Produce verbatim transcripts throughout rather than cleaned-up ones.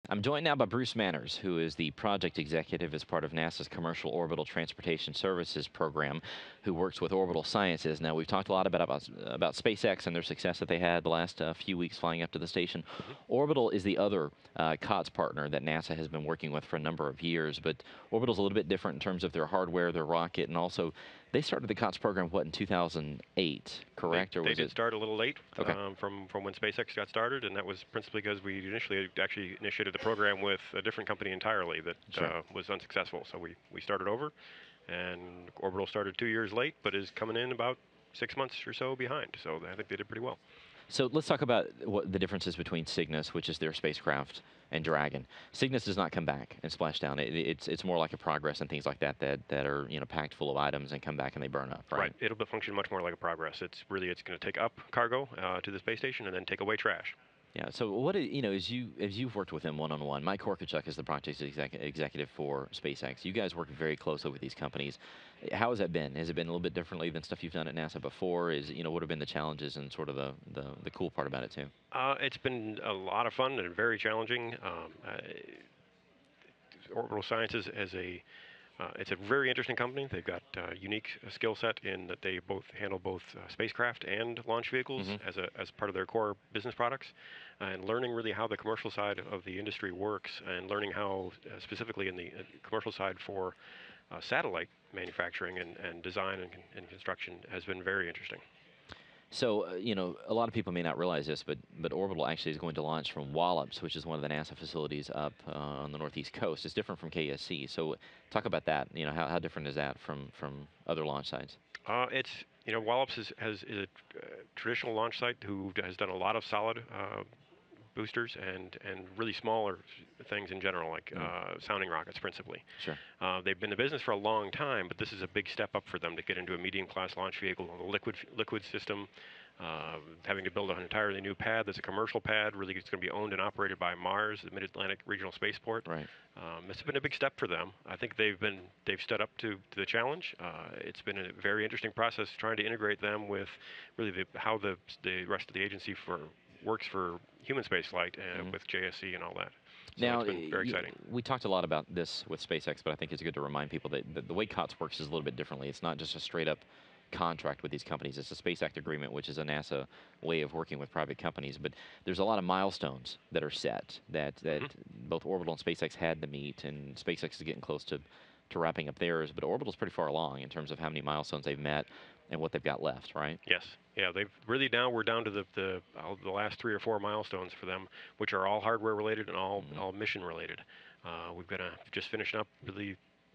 I'm joined now by Bruce Manners, who is the project executive as part of NASA's Commercial Orbital Transportation Services program, who works with Orbital Sciences. Now, we've talked a lot about about, about SpaceX and their success that they had the last uh, few weeks flying up to the station. Mhm. Orbital is the other uh, COTS partner that NASA has been working with for a number of years, but Orbital's a little bit different in terms of their hardware, their rocket, and also they started the COTS program, what, in two thousand eight, correct? They, or they was did it? start a little late Okay. um, from, from when SpaceX got started, and that was principally because we initially actually initiated the program with a different company entirely that Sure. uh, was unsuccessful. So we, we started over, and Orbital started two years late, but is coming in about six months or so behind. So I think they did pretty well. So let's talk about what the differences between Cygnus, which is their spacecraft, and Dragon. Cygnus does not come back and splash down. It, it's it's more like a Progress and things like that that that are you know packed full of items and come back and they burn up, right? Right. It'll be- function much more like a Progress. It's really it's going to take up cargo uh, to the space station and then take away trash. Yeah. So what i- you know as you as you've worked with them one on one, Mike Korkachuk is the project exec- executive for SpaceX. You guys work very closely with these companies. How has that been? Has it been a little bit differently than stuff you've done at NASA before? Is you know what have been the challenges and sort of the the, the cool part about it too? Uh, it's been a lot of fun and very challenging. Um, uh, Orbital Sciences as a Uh, it's a very interesting company. They've got uh, unique uh, skill set in that they both handle both uh, spacecraft and launch vehicles Hmm. as a as part of their core business products, and learning really how the commercial side of the industry works, and learning how uh, specifically in the uh, commercial side for uh, satellite manufacturing and, and design and, con- and construction has been very interesting. So, uh, you know, a lot of people may not realize this, but but Orbital actually is going to launch from Wallops, which is one of the NASA facilities up uh, on the northeast coast. It's different from K S C. So, talk about that. You know, how, how different is that from from other launch sites? Uh, it's you know Wallops is, has is a uh, traditional launch site who has done a lot of solid uh, boosters and and really smaller things in general, like Mm, uh, sounding rockets principally. sure. Uh, they've been in business for a long time, but this is a big step up for them to get into a medium-class launch vehicle, a liquid liquid system, uh, having to build an entirely new pad that's a commercial pad. Really, it's going to be owned and operated by Mars, the Mid-Atlantic Regional Spaceport. Right. Um, it's been a big step for them. I think they've been they've stood up to, to the challenge. Uh, it's been a very interesting process trying to integrate them with really the, how the the rest of the agency for works for human spaceflight uh, Hmm. with J S C and all that. So Now, it's been very y- exciting. we talked a lot about this with SpaceX, but I think it's good to remind people that, that the way COTS works is a little bit differently. It's not just a straight up contract with these companies. It's a Space Act agreement, which is a NASA way of working with private companies. But there's a lot of milestones that are set that, that Hmm. both Orbital and SpaceX had to meet, and SpaceX is getting close to, to wrapping up theirs. But Orbital's pretty far along in terms of how many milestones they've met and what they've got left, right? Yes. Yeah, they've really now we're down to the the, uh, the last three or four milestones for them, which are all hardware related and all Hmm. all mission related. Uh, we've got to just finishing up really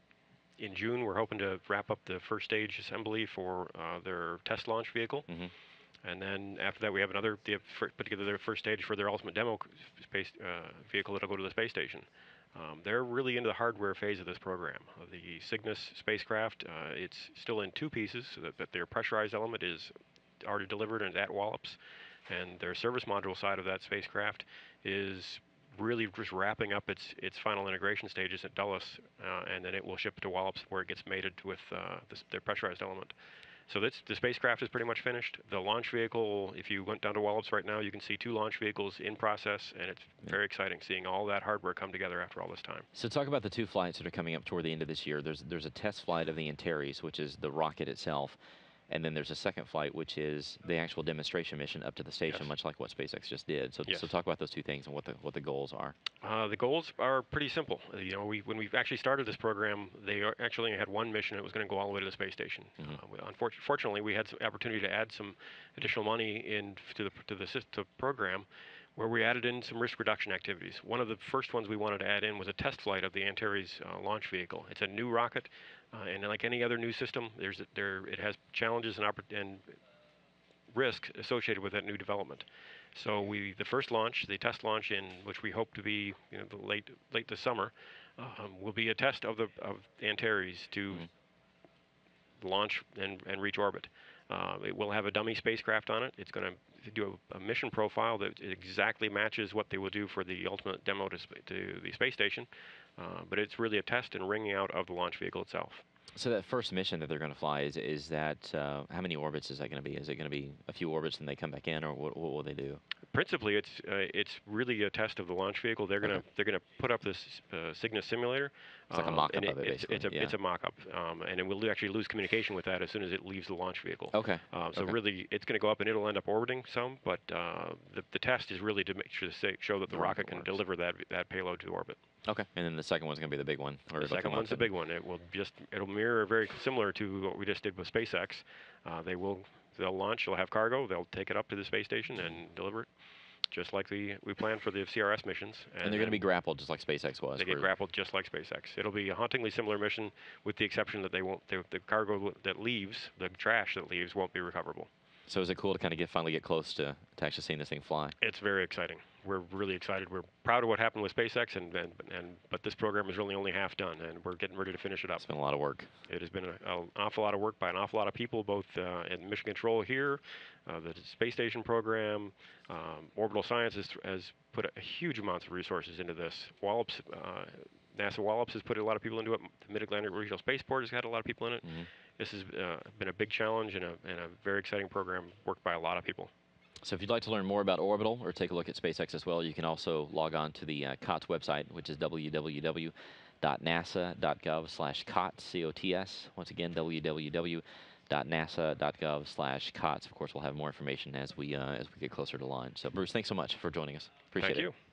in June. We're hoping to wrap up the first stage assembly for uh, their test launch vehicle, Hmm. and then after that we have another. They have fir- put together their first stage for their ultimate demo c- space uh, vehicle that'll go to the space station. Um, they're really into the hardware phase of this program. Uh, the Cygnus spacecraft, uh, it's still in two pieces, so that, that their pressurized element is already delivered and is at Wallops, and their service module side of that spacecraft is really just wrapping up its its final integration stages at Dulles, uh, and then it will ship to Wallops where it gets mated with uh, this, their pressurized element. So this, the spacecraft is pretty much finished. The launch vehicle, if you went down to Wallops right now, you can see two launch vehicles in process, and it's Yeah. very exciting seeing all that hardware come together after all this time. So talk about the two flights that are coming up toward the end of this year. There's there's a test flight of the Antares, which is the rocket itself, and then there's a second flight, which is the actual demonstration mission up to the Yes. station, much like what SpaceX just did. So Yes. so talk about those two things and what the what the goals are. Uh, the goals are pretty simple. Uh, You know, we when we actually started this program, they are actually had one mission. It was going to go all the way to the space station. Hmm. Uh, we, unfortunately, fortunately, we had some opportunity to add some additional money in to the to the sys- to program, where we added in some risk reduction activities. One of the first ones we wanted to add in was a test flight of the Antares uh, launch vehicle. It's a new rocket, uh, and like any other new system, there's a, there it has challenges and oppor- and risk associated with that new development. So we, the first launch, the test launch in which we hope to be, you know, the late late this summer, um, will be a test of the of Antares to Hmm. launch and, and reach orbit. Uh, it will have a dummy spacecraft on it. It's going to do a, a mission profile that exactly matches what they will do for the ultimate demo to, sp- to the space station. Uh, but it's really a test and ringing out of the launch vehicle itself. So that first mission that they're going to fly is is that uh, how many orbits is that going to be? Is it going to be a few orbits and they come back in, or what, what will they do? principally, it's uh, it's really a test of the launch vehicle. They're gonna Okay. they're gonna put up this uh, Cygnus simulator, It's like a um, and mock-up it, of it, it's basically. it's a Yeah. it's a mock-up, um, and it will lo- actually lose communication with that as soon as it leaves the launch vehicle. Okay. Um, so Okay. really, it's going to go up and it'll end up orbiting some, but uh, the the test is really to make sure to say, show that the The rocket rocket can works. deliver that that payload to orbit. Okay. And then the second one's gonna be the big one, or The it'll second come up one's the and big one. It will just it'll mirror very similar to what we just did with SpaceX. Uh, they will they'll launch. They'll have cargo. They'll take it up to the space station and deliver it, just like the we planned for the C R S missions. and they're gonna be grappled just like SpaceX was. They get for- grappled just like SpaceX. It'll be a hauntingly similar mission, with the exception that they won't the, the cargo that leaves, the trash that leaves, won't be recoverable. So is it cool to kind of get finally get close to, to actually seeing this thing fly? It's very exciting. We're really excited. We're proud of what happened with SpaceX, and and, and but this program is really only half done, and we're getting ready to finish it up. It's been a lot of work. It has been a- an awful lot of work by an awful lot of people, both uh, in Mission Control here, uh, the space station program. Um, Orbital Science has, has put a huge amounts of resources into this. Wallops, uh, NASA Wallops has put a lot of people into it. The Mid-Atlantic Regional Spaceport has had a lot of people in it. Mm-hmm. This has uh, been a big challenge and a, and a very exciting program worked by a lot of people. So if you'd like to learn more about Orbital or take a look at SpaceX as well, you can also log on to the uh, COTS website, which is w w w dot nasa dot gov slash COTS, C O T S. Once again, w w w dot nasa dot gov slash COTS. Of course, we'll have more information as we uh, as we get closer to launch. So Bruce, thanks so much for joining us. Appreciate Thank it. you.